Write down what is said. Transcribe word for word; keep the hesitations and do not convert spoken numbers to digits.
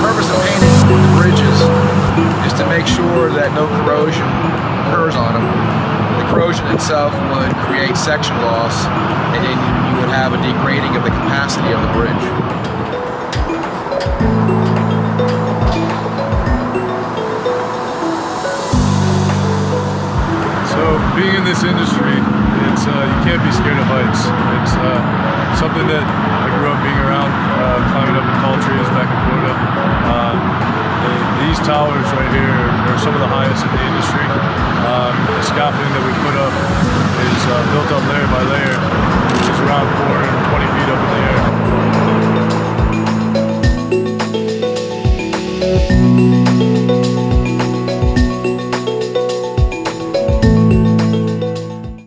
purpose of painting the bridges is to make sure that no corrosion occurs on them. The corrosion itself would create section loss, and then you would have a degrading of the capacity of the bridge. So being in this industry, it's uh, you can't be scared of heights. It's uh, something that I grew up being around, uh, climbing up in tall trees back in Florida. Um, they, these towers right here are some of the highest in the industry. Um, the scaffolding that we put up is uh, built up layer by layer, which is around four hundred twenty feet up in the air.